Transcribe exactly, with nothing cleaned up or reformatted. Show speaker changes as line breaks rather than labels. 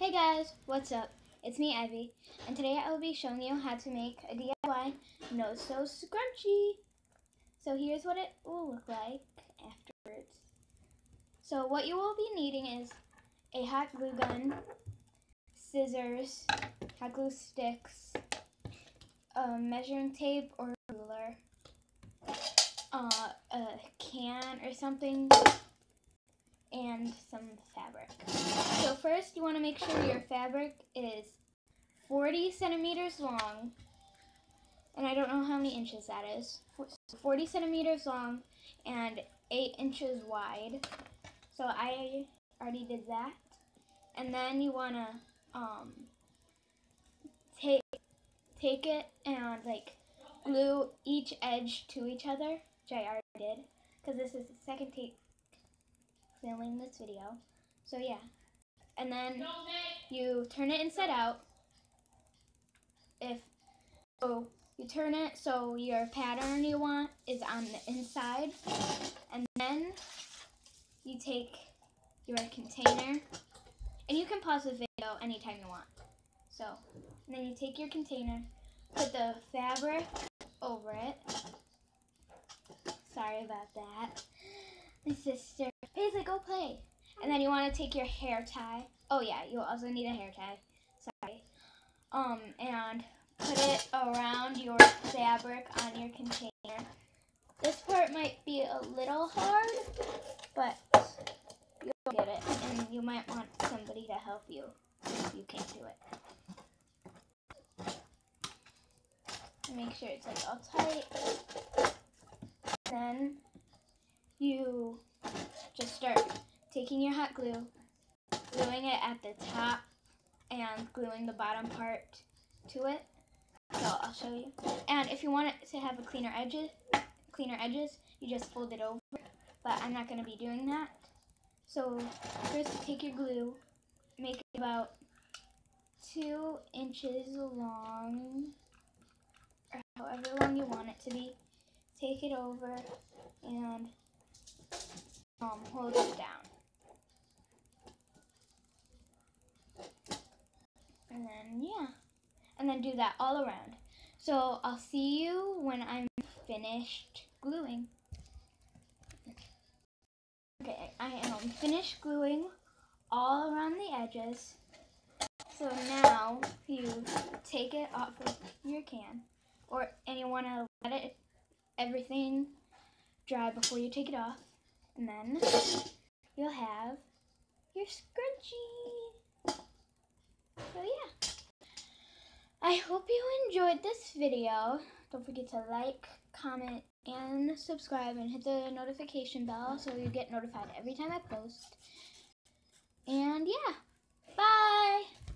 Hey guys, what's up? It's me, Ivy, and today I will be showing you how to make a D I Y no-sew scrunchie. So here's what it will look like afterwards. So what you will be needing is a hot glue gun, scissors, hot glue sticks, a measuring tape or ruler, uh, a can or something, and some fabric. So first you want to make sure your fabric is forty centimeters long, and I don't know how many inches that is. forty centimeters long and eight inches wide. So I already did that. And then you want to um, take take it and like glue each edge to each other, which I already did, because this is the second take filming this video. So yeah. And then you turn it inside out. If so, you turn it so your pattern you want is on the inside, and then you take your container, and you can pause the video anytime you want. So, and then you take your container, put the fabric over it. Sorry about that. My sister, Paisley, go play. And then you want to take your hair tie. Oh yeah, you also need a hair tie. Sorry. Um, and put it around your fabric on your container. This part might be a little hard, but you'll get it. And you might want somebody to help you if you can't do it. And make sure it's like all tight. Then you just start taking your hot glue, gluing it at the top, and gluing the bottom part to it. So I'll show you. And if you want it to have a cleaner edges, cleaner edges, you just fold it over. But I'm not going to be doing that. So first take your glue, make it about two inches long, or however long you want it to be. Take it over and um, hold it down. And then, yeah. And then do that all around. So I'll see you when I'm finished gluing. Okay, I am finished gluing all around the edges. So now you take it off of your can, or and you want to let it everything dry before you take it off, and then you'll have your scrunchie. So yeah. I hope you enjoyed this video. Don't forget to like, comment, and subscribe, and hit the notification bell so you get notified every time I post. And yeah, bye!